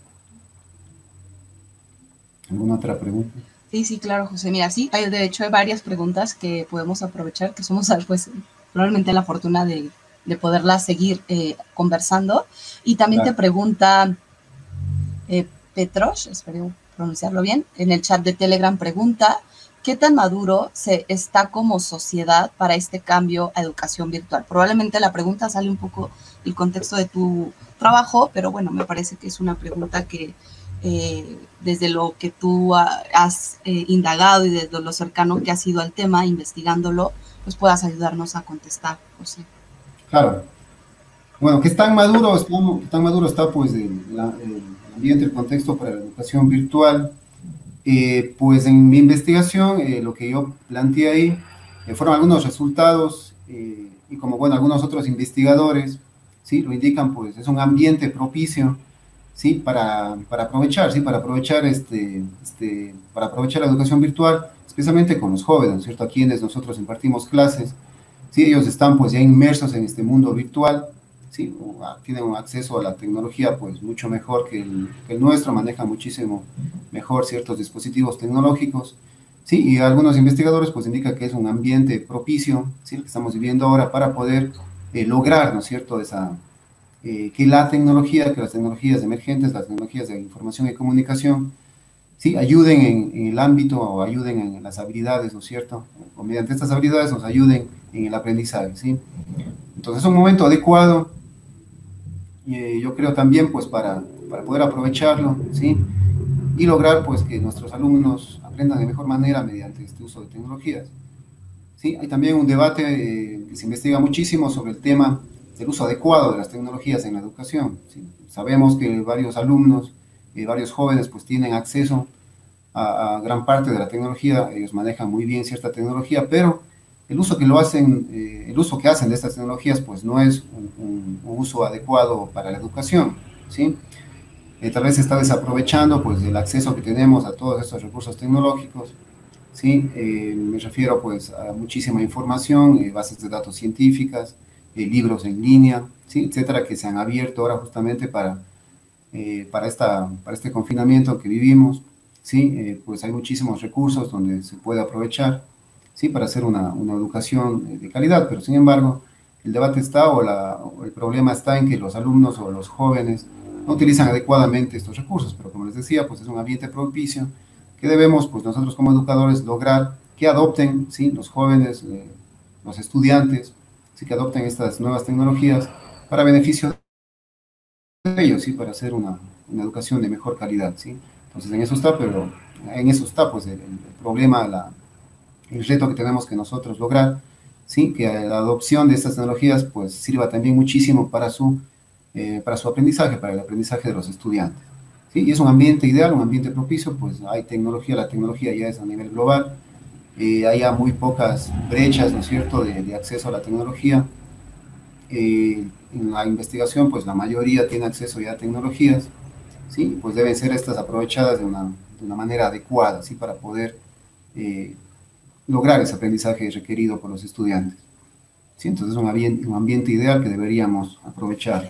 ¿Alguna otra pregunta? Sí, sí, claro, José. Mira, sí, hay, de hecho hay varias preguntas que podemos aprovechar, que somos, pues, probablemente la fortuna de, de poderlas seguir eh, conversando. Y también claro. Te pregunta eh, Petros, espero pronunciarlo bien, en el chat de Telegram pregunta ¿qué tan maduro se está como sociedad para este cambio a educación virtual? Probablemente la pregunta sale un poco del contexto de tu trabajo, pero bueno, me parece que es una pregunta que eh, desde lo que tú ha, has eh, indagado y desde lo cercano que has sido al tema, investigándolo, pues puedas ayudarnos a contestar, José. Claro. Bueno, que es tan maduro, está, tan maduro está pues el, la, el ambiente, el contexto para la educación virtual. Eh, pues en mi investigación, eh, lo que yo planteé ahí eh, fueron algunos resultados eh, y como bueno, algunos otros investigadores, ¿sí? Lo indican, pues es un ambiente propicio, ¿sí? Para, para aprovechar, ¿sí? Para aprovechar, este, este, para aprovechar la educación virtual, especialmente con los jóvenes, ¿cierto? A quienes nosotros impartimos clases, ¿sí? Ellos están pues ya inmersos en este mundo virtual, ¿sí? Tienen un acceso a la tecnología pues mucho mejor que el, que el nuestro, manejan muchísimo mejor ciertos dispositivos tecnológicos, ¿sí? Y algunos investigadores pues indican que es un ambiente propicio, ¿sí? El que estamos viviendo ahora para poder eh, lograr, ¿no es cierto?, esa, eh, que la tecnología, que las tecnologías emergentes, las tecnologías de información y comunicación, ¿sí? Ayuden en, en el ámbito o ayuden en las habilidades, ¿no es cierto?, o mediante estas habilidades nos ayuden en el aprendizaje, ¿sí? Entonces es un momento adecuado, y eh, yo creo también pues para, para poder aprovecharlo, ¿sí? Y lograr pues que nuestros alumnos aprendan de mejor manera mediante este uso de tecnologías. ¿Sí? Hay también un debate eh, que se investiga muchísimo sobre el tema del uso adecuado de las tecnologías en la educación, ¿sí? Sabemos que varios alumnos, eh, varios jóvenes pues tienen acceso a, a gran parte de la tecnología, ellos manejan muy bien cierta tecnología, pero el uso que lo hacen, eh, el uso que hacen de estas tecnologías pues no es un, un, un uso adecuado para la educación, ¿sí? Eh, tal vez se está desaprovechando pues el acceso que tenemos a todos estos recursos tecnológicos, ¿sí? Eh, me refiero pues a muchísima información, eh, bases de datos científicas, eh, libros en línea, ¿sí? Etcétera, que se han abierto ahora justamente para, eh, para, esta, para este confinamiento que vivimos, ¿sí? Eh, pues hay muchísimos recursos donde se puede aprovechar, ¿sí? Para hacer una, una educación de calidad, pero sin embargo el debate está o, la, o el problema está en que los alumnos o los jóvenes no utilizan adecuadamente estos recursos, pero como les decía, pues es un ambiente propicio que debemos, pues nosotros como educadores, lograr que adopten, ¿sí? Los jóvenes, eh, los estudiantes, ¿sí? Que adopten estas nuevas tecnologías para beneficio de ellos, ¿sí? Para hacer una, una educación de mejor calidad, ¿sí? Entonces en eso está, pero en eso está, pues el, el problema, la, el reto que tenemos que nosotros lograr, ¿sí? Que la adopción de estas tecnologías, pues sirva también muchísimo para su Eh, para su aprendizaje, para el aprendizaje de los estudiantes. ¿Sí? Y es un ambiente ideal, un ambiente propicio, pues hay tecnología, la tecnología ya es a nivel global, eh, hay ya muy pocas brechas, ¿no es cierto?, de, de acceso a la tecnología. Eh, en la investigación, pues la mayoría tiene acceso ya a tecnologías, ¿sí? Pues deben ser estas aprovechadas de una, de una manera adecuada, ¿sí? Para poder eh, lograr ese aprendizaje requerido por los estudiantes. ¿Sí? Entonces es un ambiente, un ambiente ideal que deberíamos aprovechar.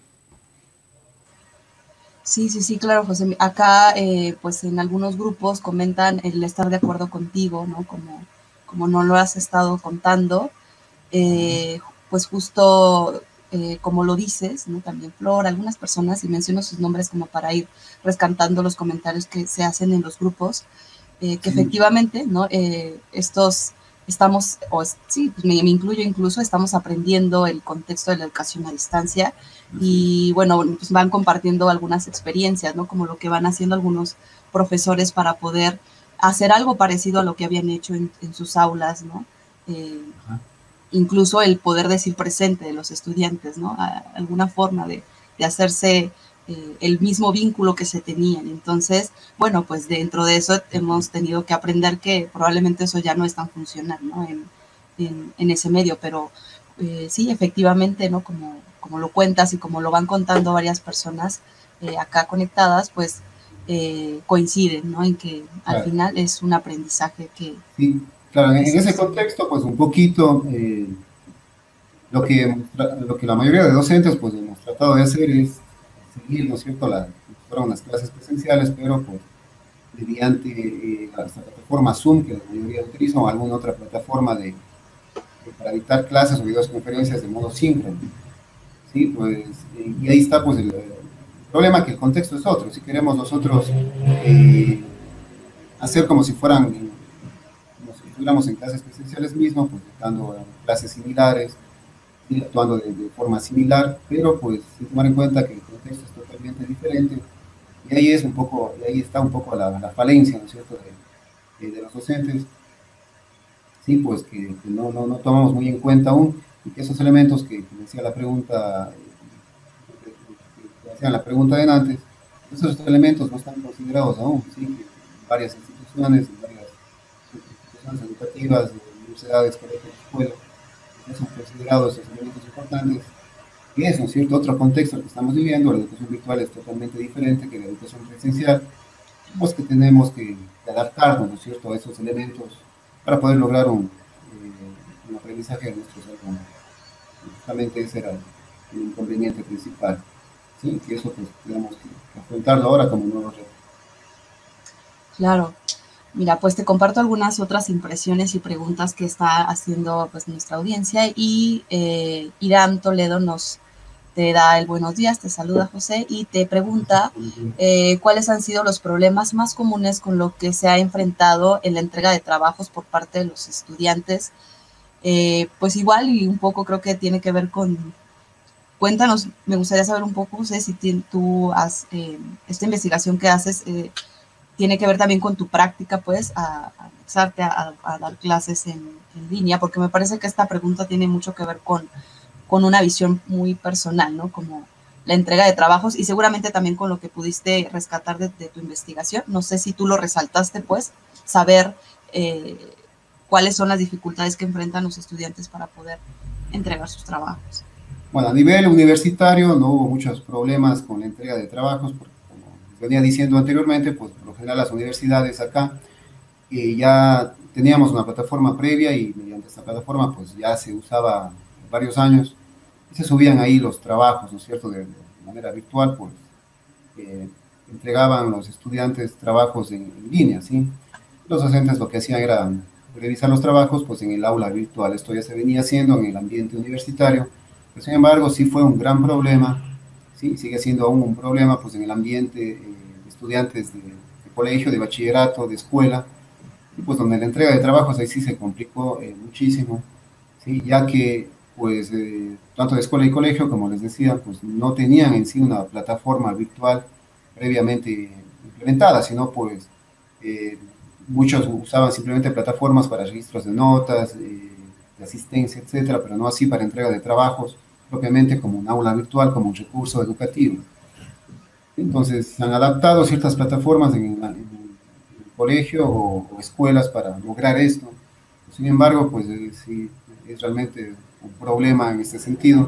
Sí, sí, sí, claro, José. Acá, eh, pues en algunos grupos comentan el estar de acuerdo contigo, ¿no? Como, como no lo has estado contando, eh, pues justo eh, como lo dices, ¿no? También Flor, algunas personas, y menciono sus nombres como para ir rescatando los comentarios que se hacen en los grupos, eh, que sí. Efectivamente, ¿no? Eh, estos estamos, o sí, pues me, me incluyo incluso, estamos aprendiendo el contexto de la educación a distancia y bueno, pues van compartiendo algunas experiencias, ¿no? Como lo que van haciendo algunos profesores para poder hacer algo parecido a lo que habían hecho en, en sus aulas, ¿no? Eh, incluso el poder decir presente de los estudiantes, ¿no? A, alguna forma de, de hacerse eh, el mismo vínculo que se tenían. Entonces, bueno, pues dentro de eso hemos tenido que aprender que probablemente eso ya no es tan funcional, ¿no? En, en, en ese medio, pero eh, sí, efectivamente, ¿no? Como, como lo cuentas y como lo van contando varias personas eh, acá conectadas, pues eh, coinciden, ¿no? En que al claro. final es un aprendizaje que... Sí, claro, en, en ese contexto, pues un poquito, eh, lo, que, lo que la mayoría de docentes, pues hemos tratado de hacer es seguir, ¿no es cierto?, la, fueron unas clases presenciales, pero pues mediante eh, la plataforma Zoom, que la mayoría utiliza, o alguna otra plataforma de, de, para dictar clases o videoconferencias de modo síncrono. ¿Sí? Pues, eh, y ahí está pues el, el problema, que el contexto es otro. Si queremos nosotros eh, hacer como si fueran estuviéramos en clases presenciales mismo, pues dando clases similares, ¿sí? Actuando de, de forma similar, pero pues sin tomar en cuenta que el contexto es totalmente diferente, y ahí es un poco, y ahí está un poco la, la falencia, ¿no es cierto?, de, de, de los docentes, sí, pues que, que no, no, no tomamos muy en cuenta aún, y que esos elementos que, que decía la pregunta, que, que, que hacían la pregunta de antes, esos elementos no están considerados aún, sí, que varias instituciones, varias instituciones educativas, universidades, colegios, escuelas, no son considerados esos elementos importantes. Y es, ¿no es cierto?, otro contexto que estamos viviendo. La educación virtual es totalmente diferente que la educación presencial, pues que tenemos que, que adaptarnos, ¿no es cierto?, a esos elementos para poder lograr un, eh, un aprendizaje de nuestros alumnos. Justamente ese era el inconveniente principal, ¿sí? Que eso pues tenemos que afrontarlo ahora como nuevo reto. Claro. Mira, pues te comparto algunas otras impresiones y preguntas que está haciendo pues nuestra audiencia, y eh, Irán Toledo nos te da el buenos días, te saluda José y te pregunta eh, cuáles han sido los problemas más comunes con los que se ha enfrentado en la entrega de trabajos por parte de los estudiantes. Eh, pues igual y un poco creo que tiene que ver con, cuéntanos, me gustaría saber un poco, José, si tú has, eh, esta investigación que haces, eh, tiene que ver también con tu práctica, pues, a, a anexarte a, a, dar clases en, en línea, porque me parece que esta pregunta tiene mucho que ver con, con una visión muy personal, ¿no? Como la entrega de trabajos, y seguramente también con lo que pudiste rescatar de, de tu investigación. No sé si tú lo resaltaste, pues, saber eh, cuáles son las dificultades que enfrentan los estudiantes para poder entregar sus trabajos. Bueno, a nivel universitario no hubo muchos problemas con la entrega de trabajos, porque como venía diciendo anteriormente, pues por lo general las universidades acá eh, ya teníamos una plataforma previa, y mediante esta plataforma pues ya se usaba varios años, y se subían ahí los trabajos, ¿no es cierto?, de, de manera virtual, pues eh, entregaban los estudiantes trabajos en, en línea, ¿sí? Los docentes lo que hacían era revisar los trabajos pues en el aula virtual. Esto ya se venía haciendo en el ambiente universitario, pero sin embargo sí fue un gran problema, ¿sí? Sigue siendo aún un problema pues en el ambiente eh, de estudiantes de, de colegio, de bachillerato, de escuela, y pues donde la entrega de trabajos ahí sí se complicó eh, muchísimo, ¿sí? Ya que pues eh, tanto de escuela y colegio, como les decía, pues no tenían en sí una plataforma virtual previamente implementada, sino pues eh, muchos usaban simplemente plataformas para registros de notas, eh, de asistencia, etcétera, pero no así para entrega de trabajos, propiamente como un aula virtual, como un recurso educativo. Entonces, se han adaptado ciertas plataformas en, la, en el colegio o, o, escuelas para lograr esto. Sin embargo, pues eh, sí, es realmente un problema en este sentido,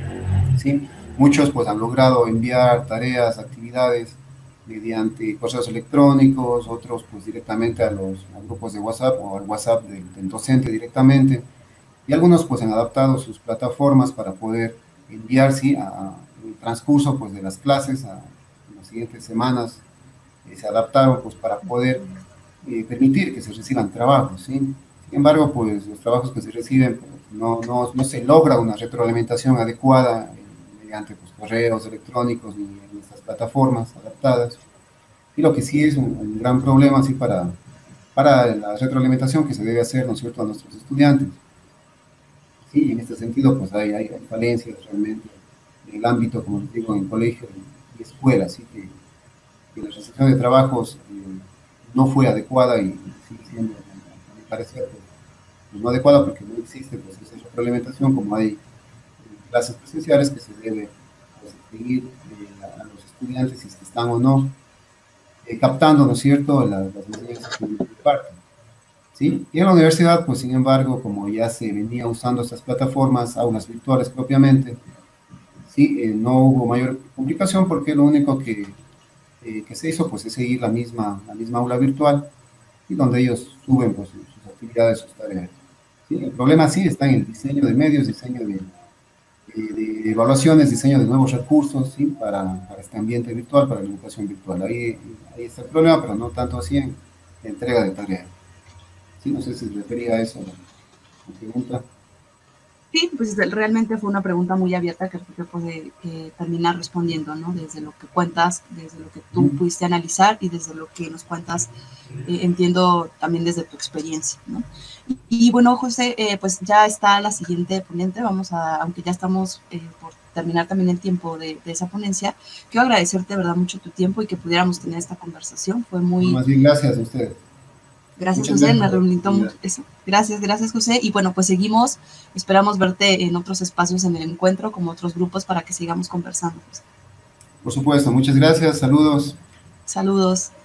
¿sí? Muchos pues han logrado enviar tareas, actividades mediante correos electrónicos, otros pues directamente a los a grupos de WhatsApp o al WhatsApp del, del docente directamente, y algunos pues han adaptado sus plataformas para poder enviar, sí, a, a el transcurso pues de las clases, a, en las siguientes semanas eh, se adaptaron pues para poder eh, permitir que se reciban trabajos, ¿sí? Sin embargo, pues los trabajos que se reciben pues, no, no, no se logra una retroalimentación adecuada eh, mediante pues, correos electrónicos ni en estas plataformas adaptadas. Y lo que sí es un, un gran problema así para, para la retroalimentación que se debe hacer, ¿no es cierto?, a nuestros estudiantes. Sí, en este sentido, pues hay, hay, hay falencias realmente en el ámbito, como les digo, en colegio y, y escuela, así que, que la recepción de trabajos eh, no fue adecuada y sigue siendo, a mi parecer, pues, no adecuada porque no existe pues, esa retroalimentación como hay clases presenciales que se debe pues, seguir eh, a, a los estudiantes si es que están o no eh, captando, ¿no es cierto?, las, las enseñanzas que imparten. ¿Sí? Y en la universidad, pues sin embargo, como ya se venía usando estas plataformas, aulas virtuales propiamente, ¿sí? Eh, no hubo mayor complicación porque lo único que, eh, que se hizo pues, es seguir la misma, la misma aula virtual y donde ellos suben pues, sus actividades, sus tareas. ¿Sí? El problema sí está en el diseño de medios, diseño de, de, de evaluaciones, diseño de nuevos recursos, ¿sí? para, para este ambiente virtual, para la educación virtual. Ahí, ahí está el problema, pero no tanto así en la entrega de tareas. Sí, no sé si refería a eso la, la pregunta. Sí, pues realmente fue una pregunta muy abierta que creo que puede eh, terminar respondiendo, ¿no? Desde lo que cuentas, desde lo que tú pudiste analizar y desde lo que nos cuentas, eh, entiendo también desde tu experiencia, ¿no? Y, y bueno, José, eh, pues ya está la siguiente ponente, vamos a, aunque ya estamos eh, por terminar también el tiempo de, de esa ponencia, quiero agradecerte, de verdad, mucho tu tiempo y que pudiéramos tener esta conversación, fue No, muy... más bien, gracias a ustedes. Gracias, Muchas José, gracias me por la reunito oportunidad. mucho. Eso. Gracias, gracias, José. Y bueno, pues seguimos. Esperamos verte en otros espacios en el encuentro, como otros grupos, para que sigamos conversando. Por supuesto, muchas gracias, saludos. Saludos.